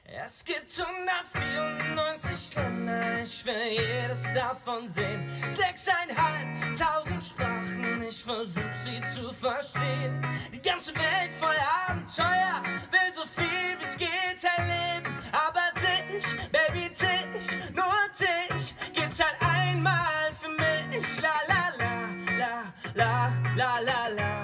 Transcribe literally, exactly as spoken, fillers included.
Es gibt hundertvierundneunzig Länder, ich will jedes davon sehen. Sechseinhalbtausend Sprachen, ich versuch sie zu verstehen. Die ganze Welt voll Abenteuer, will so viel wie's geht erleben. Aber dich, Baby, dich, nur dich, gibt's halt einmal für mich. La la la, la la la la la.